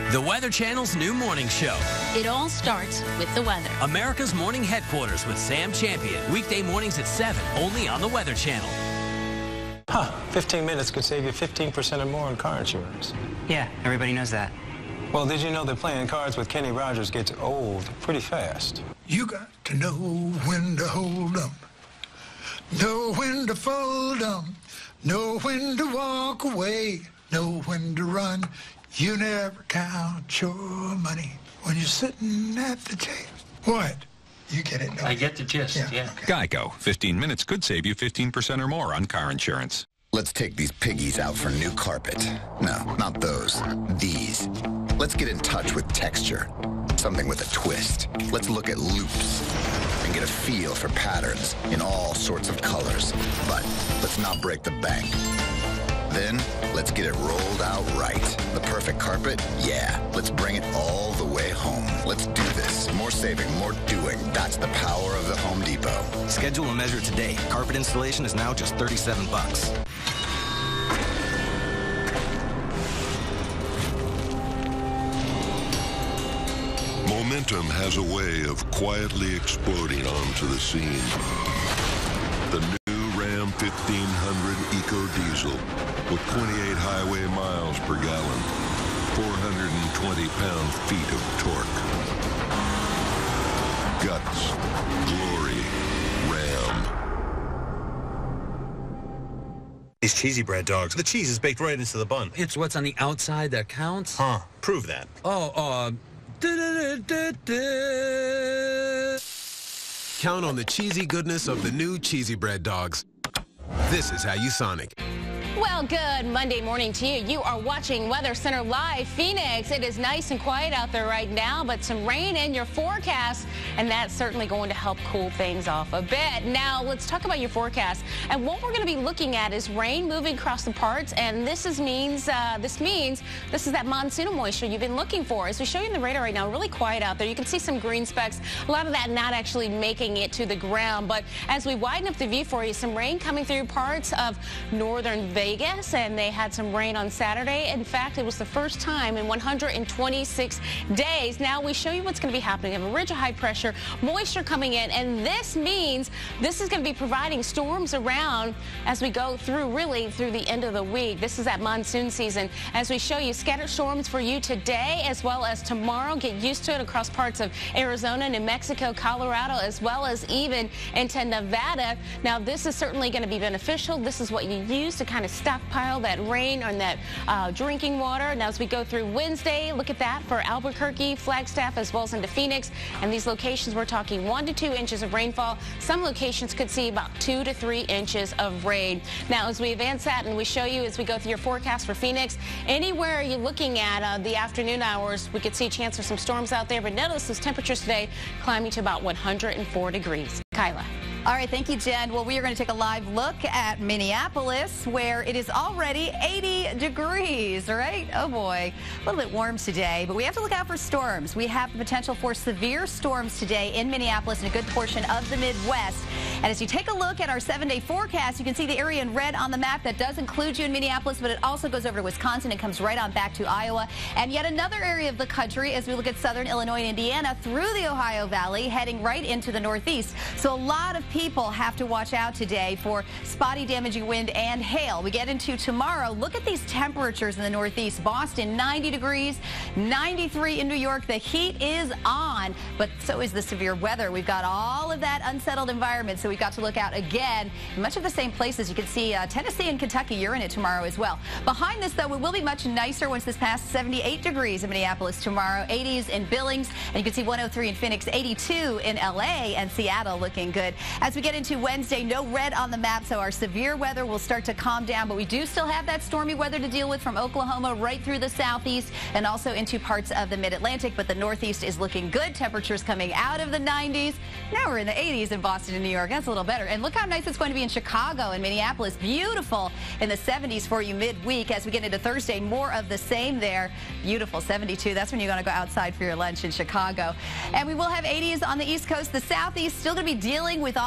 The Weather Channel's new morning show. It all starts with the weather. America's morning headquarters with Sam Champion. Weekday mornings at 7, only on the Weather Channel. 15 minutes could save you 15% or more on car insurance. Yeah, everybody knows that. Well, did you know that playing cards with Kenny Rogers gets old pretty fast? You got to know when to hold 'em, know when to fold 'em, know when to walk away, know when to run. You never count your money when you're sitting at the table. What? You get it? I get the gist, yeah. Okay. Geico. 15 minutes could save you 15% or more on car insurance. Let's take these piggies out for new carpet. No, not those. These. Let's get in touch with texture. Something with a twist. Let's look at loops and get a feel for patterns in all sorts of colors. But let's not break the bank. Then, let's get it rolled out right. The perfect carpet? Yeah. Let's bring it all the way home. Let's do this. More saving, more doing. That's the power of the Home Depot. Schedule a measure today. Carpet installation is now just $37. Momentum has a way of quietly exploding onto the scene. The new Ram 1500 Eco Diesel with 28 highway miles per gallon, 420 pound-feet of torque. Guts, glory, Ram. These cheesy bread dogs, the cheese is baked right into the bun. It's what's on the outside that counts? Huh, prove that. Count on the cheesy goodness of the new cheesy bread dogs. This is how you Sonic. Well, good Monday morning to you. You are watching Weather Center Live. Phoenix, it is nice and quiet out there right now, but some rain in your forecast, and that's certainly going to help cool things off a bit. Now, let's talk about your forecast. And what we're going to be looking at is rain moving across the parts, and this means this is that monsoonal moisture you've been looking for. As we show you in the radar right now, really quiet out there. You can see some green specks, a lot of that not actually making it to the ground. But as we widen up the view for you, some rain coming through parts of northern Vegas, and they had some rain on Saturday. In fact, it was the first time in 126 days. Now we show you what's going to be happening. We have a ridge of high pressure, moisture coming in, and this means this is going to be providing storms around as we go through the end of the week. This is that monsoon season. As we show you scattered storms for you today as well as tomorrow. Get used to it across parts of Arizona, New Mexico, Colorado, as well as even into Nevada. Now this is certainly going to be beneficial. This is what you use to kind of stockpile that rain and that drinking water. Now as we go through Wednesday, look at that for Albuquerque, Flagstaff, as well as into Phoenix. And these locations, we're talking 1 to 2 inches of rainfall. Some locations could see about 2 to 3 inches of rain. Now as we advance that and we show you as we go through your forecast for Phoenix, anywhere you're looking at the afternoon hours, we could see a chance for some storms out there. But notice those temperatures today climbing to about 104 degrees. Kyla. All right, thank you, Jen. Well, we are going to take a live look at Minneapolis, where it is already 80 degrees, all right? Oh, boy. A little bit warm today, but we have to look out for storms. We have the potential for severe storms today in Minneapolis and a good portion of the Midwest. And as you take a look at our 7-day forecast, you can see the area in red on the map. That does include you in Minneapolis, but it also goes over to Wisconsin and comes right on back to Iowa. And yet another area of the country as we look at southern Illinois and Indiana through the Ohio Valley, heading right into the Northeast. So a lot of people have to watch out today for spotty damaging wind and hail. We get into tomorrow. Look at these temperatures in the Northeast. Boston, 90 degrees, 93 in New York. The heat is on, but so is the severe weather. We've got all of that unsettled environment, so we've got to look out again. Much of the same places. You can see Tennessee and Kentucky, you're in it tomorrow as well. Behind this, though, it will be much nicer once this passes. 78 degrees in Minneapolis tomorrow, 80s in Billings, and you can see 103 in Phoenix, 82 in LA, and Seattle looking good. As we get into Wednesday, no red on the map, so our severe weather will start to calm down, but we do still have that stormy weather to deal with from Oklahoma right through the southeast and also into parts of the mid-Atlantic, but the Northeast is looking good. Temperatures coming out of the 90s. Now we're in the 80s in Boston and New York. That's a little better. And look how nice it's going to be in Chicago and Minneapolis. Beautiful in the 70s for you midweek. As we get into Thursday, more of the same there. Beautiful 72. That's when you're going to go outside for your lunch in Chicago. And we will have 80s on the East Coast. The Southeast still going to be dealing with all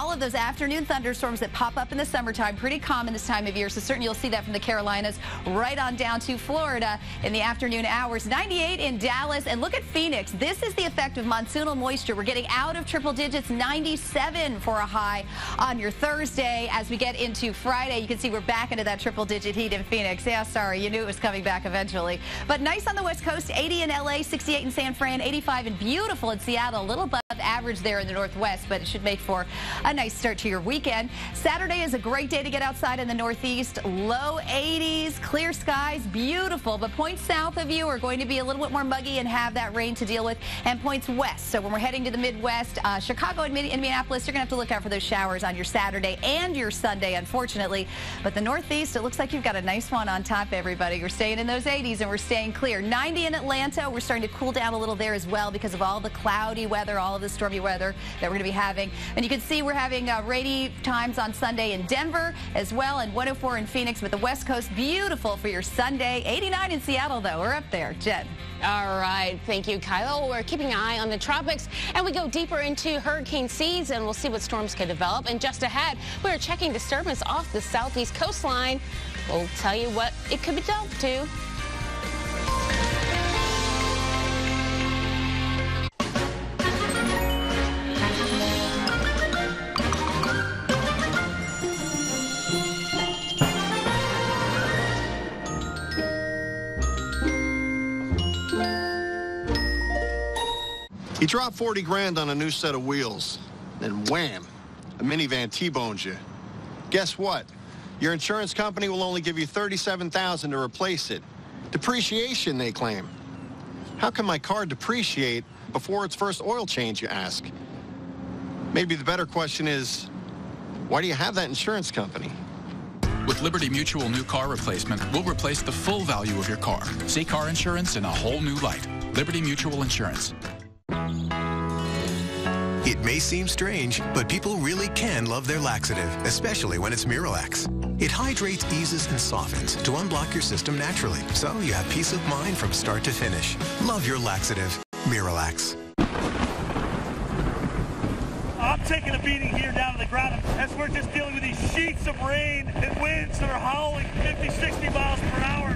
all of those afternoon thunderstorms that pop up in the summertime, pretty common this time of year. So certainly you'll see that from the Carolinas right on down to Florida in the afternoon hours. 98 in Dallas. And look at Phoenix. This is the effect of monsoonal moisture. We're getting out of triple digits. 97 for a high on your Thursday. As we get into Friday, you can see we're back into that triple digit heat in Phoenix. Yeah, sorry, you knew it was coming back eventually. But nice on the West Coast. 80 in LA, 68 in San Fran, 85 and beautiful in Seattle. A little above average there in the Northwest, but it should make for a nice start to your weekend. Saturday is a great day to get outside in the Northeast. Low 80s, clear skies, beautiful. But points south of you are going to be a little bit more muggy and have that rain to deal with, and points west. So when we're heading to the Midwest, Chicago and Indianapolis, you're going to have to look out for those showers on your Saturday and your Sunday, unfortunately. But the Northeast, it looks like you've got a nice one on top, everybody. We're staying in those 80s and we're staying clear. 90 in Atlanta. We're starting to cool down a little there as well because of all the cloudy weather, all of the stormy weather that we're going to be having. And you can see we're having rainy times on Sunday in Denver as well, and 104 in Phoenix. But the West Coast, beautiful for your Sunday. 89 in Seattle, though. We're up there. Jen. All right. Thank you, Kylo. We're keeping an eye on the tropics, and we go deeper into hurricane season. We'll see what storms can develop. And just ahead, we're checking disturbance off the southeast coastline. We'll tell you what it could be up to. You drop 40 grand on a new set of wheels, then wham, a minivan T-bones you. Guess what? Your insurance company will only give you $37,000 to replace it. Depreciation, they claim. How can my car depreciate before its first oil change, you ask? Maybe the better question is, why do you have that insurance company? With Liberty Mutual New Car Replacement, we'll replace the full value of your car. See car insurance in a whole new light. Liberty Mutual Insurance. It may seem strange, but people really can love their laxative, especially when it's Miralax. It hydrates, eases, and softens to unblock your system naturally, so you have peace of mind from start to finish. Love your laxative. Miralax. I'm taking a beating here down to the ground as we're just dealing with these sheets of rain and winds that are howling 50, 60 miles per hour.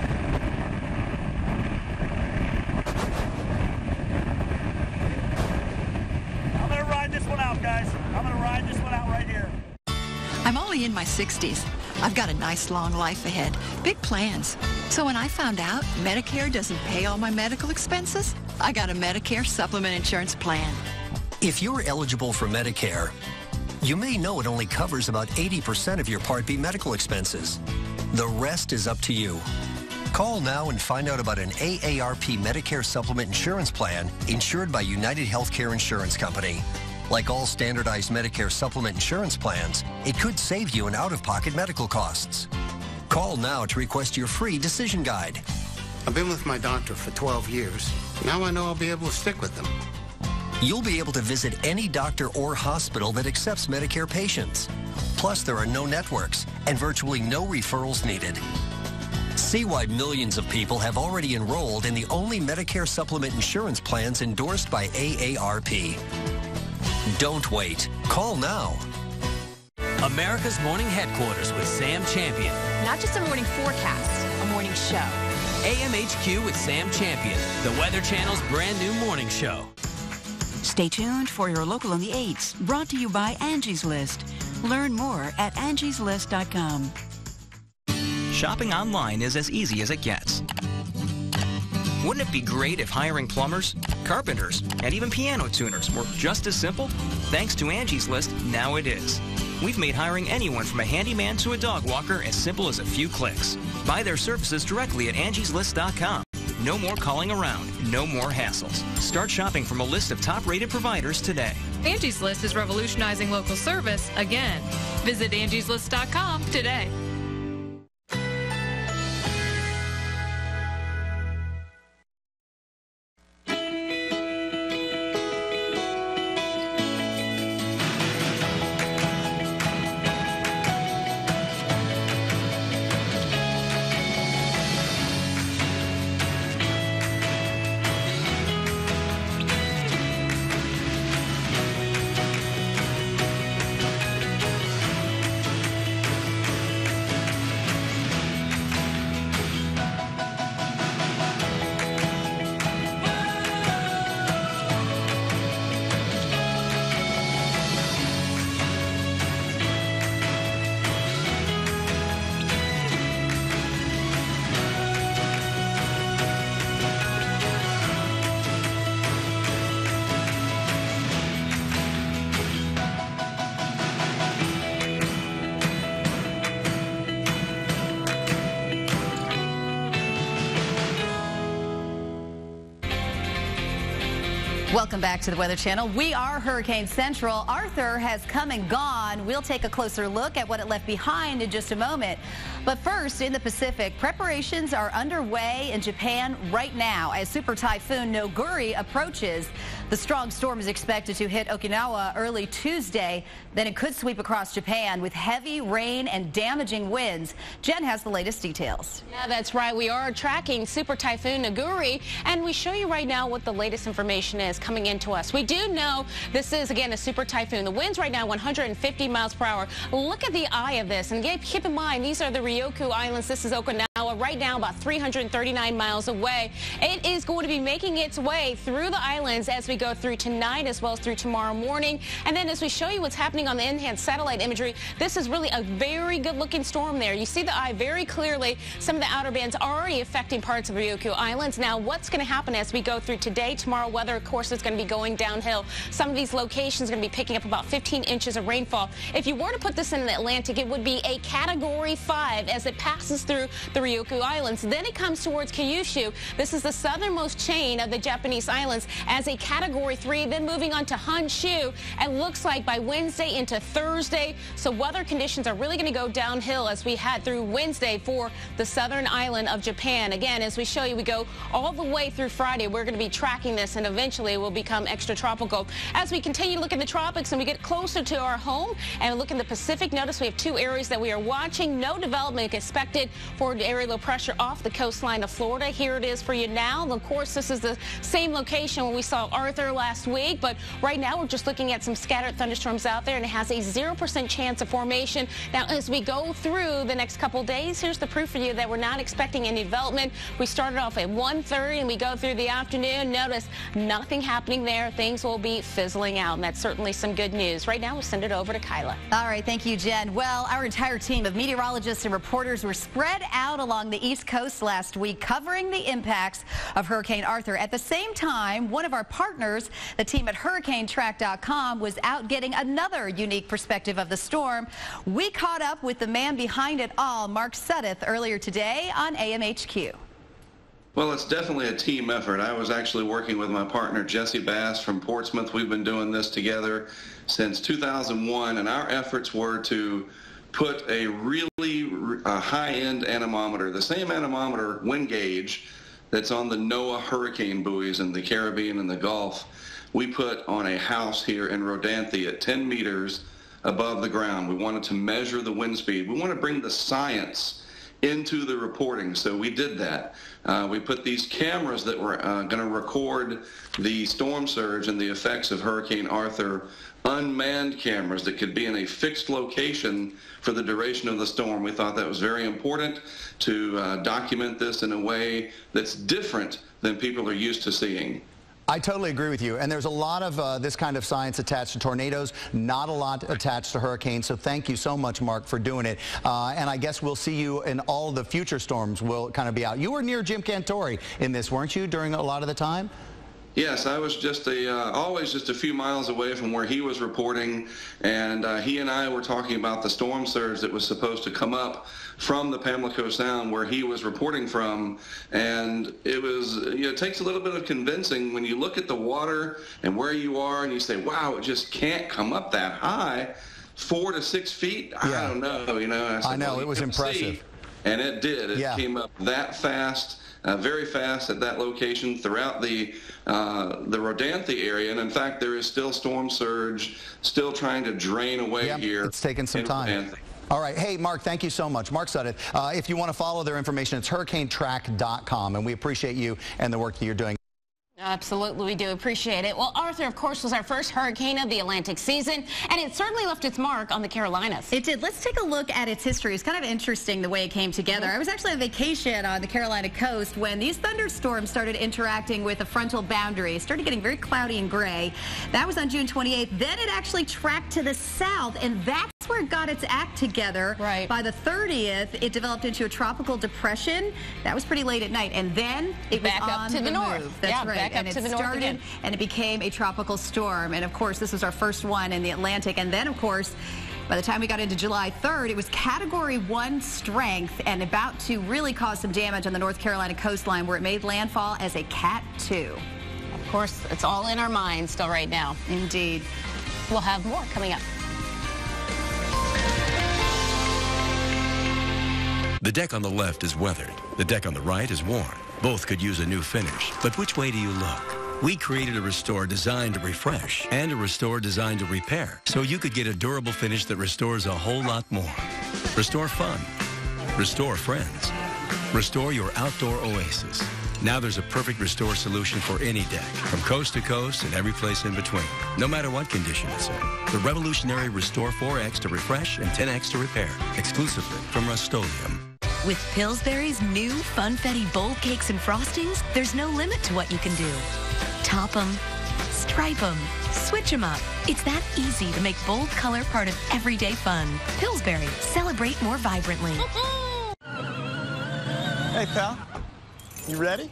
Guys, I'm going to ride this one out right here. I'm only in my 60s. I've got a nice long life ahead. Big plans. So when I found out Medicare doesn't pay all my medical expenses, I got a Medicare supplement insurance plan. If you're eligible for Medicare, you may know it only covers about 80% of your Part B medical expenses. The rest is up to you. Call now and find out about an AARP Medicare supplement insurance plan insured by United Healthcare Insurance Company. Like all standardized Medicare supplement insurance plans, it could save you in out-of-pocket medical costs. Call now to request your free decision guide. I've been with my doctor for 12 years. Now I know I'll be able to stick with them. You'll be able to visit any doctor or hospital that accepts Medicare patients. Plus, there are no networks and virtually no referrals needed. See why millions of people have already enrolled in the only Medicare supplement insurance plans endorsed by AARP. Don't wait. Call now. America's Morning Headquarters with Sam Champion. Not just a morning forecast, a morning show. AMHQ with Sam Champion, the Weather Channel's brand new morning show. Stay tuned for your local on the 8s, brought to you by Angie's List. Learn more at angieslist.com. Shopping online is as easy as it gets. Wouldn't it be great if hiring plumbers, carpenters, and even piano tuners were just as simple? Thanks to Angie's List, now it is. We've made hiring anyone from a handyman to a dog walker as simple as a few clicks. Buy their services directly at angieslist.com. No more calling around, no more hassles. Start shopping from a list of top-rated providers today. Angie's List is revolutionizing local service again. Visit angieslist.com today. Welcome back to the Weather Channel. We are Hurricane Central. Arthur has come and gone. We'll take a closer look at what it left behind in just a moment. But first, in the Pacific, preparations are underway in Japan right now as Super Typhoon Noguri approaches. The strong storm is expected to hit Okinawa early Tuesday. Then it could sweep across Japan with heavy rain and damaging winds. Jen has the latest details. Yeah, that's right. We are tracking Super Typhoon Noguri, and we show you right now what the latest information is coming into us. We do know this is, again, a super typhoon. The winds right now 150 miles per hour. Look at the eye of this, and keep in mind, these are the Ryukyu Islands. This is Okinawa right now, about 339 miles away. It is going to be making its way through the islands as we go through tonight as well as through tomorrow morning. And then as we show you what's happening on the enhanced satellite imagery, this is really a very good-looking storm there. You see the eye very clearly. Some of the outer bands already affecting parts of Ryukyu Islands. Now, what's going to happen as we go through today, tomorrow? Weather, of course, is going to be going downhill. Some of these locations are going to be picking up about 15 inches of rainfall. If you were to put this in the Atlantic, it would be a Category 5 as it passes through the Ryukyu Islands. Then it comes towards Kyushu. This is the southernmost chain of the Japanese islands as a Category 3, then moving on to Honshu. It looks like by Wednesday into Thursday. So weather conditions are really going to go downhill as we head through Wednesday for the southern island of Japan. Again, as we show you, we go all the way through Friday. We're going to be tracking this, and eventually it will become extratropical. As we continue to look in the tropics and we get closer to our home and look in the Pacific, notice we have two areas that we are watching. No development expected for area low pressure off the coastline of Florida. Here it is for you now. Of course, this is the same location where we saw Arthur last week, but right now we're just looking at some scattered thunderstorms out there, and it has a 0% chance of formation. Now, as we go through the next couple days, here's the proof for you that we're not expecting any development. We started off at 1:30 and we go through the afternoon. Notice nothing happening there. Things will be fizzling out, and that's certainly some good news. Right now, we'll send it over to Kyla. All right, thank you, Jen. Well, our entire team of meteorologists and reporters were spread out along the East Coast last week, covering the impacts of Hurricane Arthur. At the same time, one of our partners, the team at HurricaneTrack.com, was out getting another unique perspective of the storm. We caught up with the man behind it all, Mark Sudduth, earlier today on AMHQ. Well, it's definitely a team effort. I was actually working with my partner, Jesse Bass from Portsmouth. We've been doing this together since 2001, and our efforts were to put a really high-end anemometer, the same anemometer wind gauge that's on the NOAA hurricane buoys in the Caribbean and the Gulf, we put on a house here in Rodanthe at 10 meters above the ground. We wanted to measure the wind speed. We want to bring the science into the reporting, so we did that. We put these cameras that were going to record the storm surge and the effects of Hurricane Arthur, unmanned cameras that could be in a fixed location for the duration of the storm. We thought that was very important to document this in a way that's different than people are used to seeing. I totally agree with you. And there's a lot of this kind of science attached to tornadoes, not a lot attached to hurricanes. So thank you so much, Mark, for doing it. And I guess we'll see you in all the future storms will kind of be out. You were near Jim Cantori in this, weren't you, during a lot of the time? Yes, I was just always just a few miles away from where he was reporting, and he and I were talking about the storm surge that was supposed to come up from the Pamlico Sound where he was reporting from, and it was, it takes a little bit of convincing when you look at the water and where you are and you say, wow, it just can't come up that high, 4 to 6 feet. Yeah. I don't know, I know, well, it was impressive. And it did. It came up that fast. Very fast at that location throughout the Rodanthe area, and in fact there is still storm surge still trying to drain away here. It's taken some time. Rodanthe. All right. Hey, Mark, thank you so much. Mark Sudduth. If you want to follow their information, it's HurricaneTrack.com, and we appreciate you and the work that you're doing. Absolutely, we do appreciate it. Well, Arthur, of course, was our first hurricane of the Atlantic season, and it certainly left its mark on the Carolinas. It did. Let's take a look at its history. It's kind of interesting the way it came together. I was actually on vacation on the Carolina coast when these thunderstorms started interacting with a frontal boundary. It started getting very cloudy and gray. That was on June 28th. Then it actually tracked to the south, and that's where it got its act together. Right. By the 30th, it developed into a tropical depression. That was pretty late at night, and then it was back up on to the north. Move. That's right. Back up to the north again. And it became a tropical storm. And of course, this was our first one in the Atlantic. And then, of course, by the time we got into July 3rd, it was Category 1 strength and about to really cause some damage on the North Carolina coastline, where it made landfall as a Cat 2. course, it's all in our minds still right now. Indeed. We'll have more coming up. The deck on the left is weathered. The deck on the right is worn. Both could use a new finish. But which way do you look? We created a Restore designed to refresh and a Restore designed to repair, so you could get a durable finish that restores a whole lot more. Restore fun. Restore friends. Restore your outdoor oasis. Now there's a perfect Restore solution for any deck, from coast to coast and every place in between, no matter what condition it's in. The revolutionary Restore 4X to refresh and 10X to repair, exclusively from Rust-Oleum. With Pillsbury's new Funfetti bold cakes and frostings, there's no limit to what you can do. Top them, stripe them, switch them up. It's that easy to make bold color part of everyday fun. Pillsbury, celebrate more vibrantly. Hey, pal. You ready?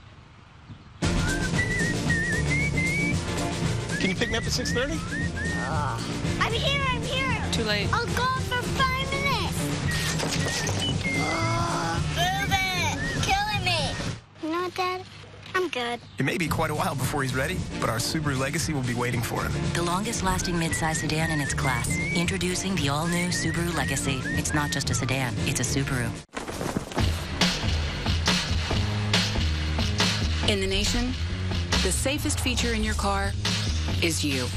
Can you pick me up at 6:30? I'm here. Too late. I'll go for 5 minutes. Move it. Killing me. You know what, Dad? I'm good. It may be quite a while before he's ready, but our Subaru Legacy will be waiting for him. The longest-lasting midsize sedan in its class. Introducing the all-new Subaru Legacy. It's not just a sedan, it's a Subaru. In the nation, the safest feature in your car is you.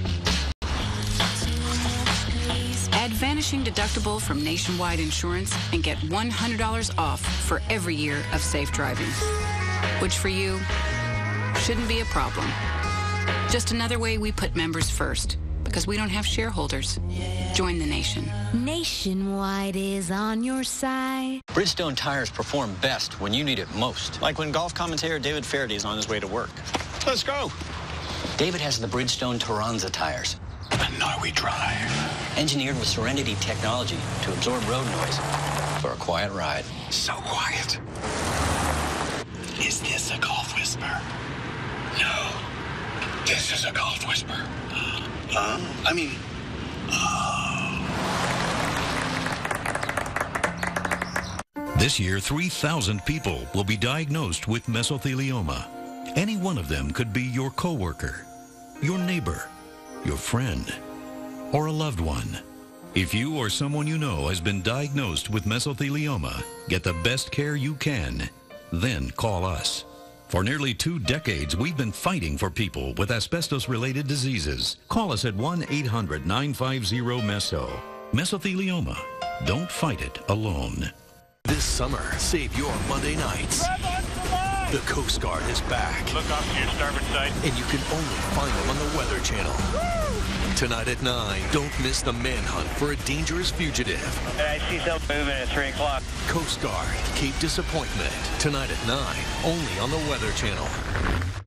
Add Vanishing Deductible from Nationwide Insurance and get $100 off for every year of safe driving. Which for you shouldn't be a problem. Just another way we put members first, because we don't have shareholders. Join the nation. Nationwide is on your side. Bridgestone tires perform best when you need it most. Like when golf commentator David Faraday is on his way to work. Let's go. David has the Bridgestone Turanza tires. And now we drive. Engineered with Serenity technology to absorb road noise for a quiet ride. So quiet. Is this a golf whisper? No. This is a golf whisper. This year, 3,000 people will be diagnosed with mesothelioma. Any one of them could be your coworker, your neighbor, your friend, or a loved one. If you or someone you know has been diagnosed with mesothelioma, get the best care you can. Then call us. For nearly 2 decades, we've been fighting for people with asbestos-related diseases. Call us at 1-800-950-MESO. Mesothelioma. Don't fight it alone. This summer, save your Monday nights. The Coast Guard is back. Look off to your starboard side. And you can only find them on the Weather Channel. Tonight at 9, don't miss the manhunt for a dangerous fugitive. I see something moving at 3 o'clock. Coast Guard, Cape Disappointment. Tonight at 9, only on the Weather Channel.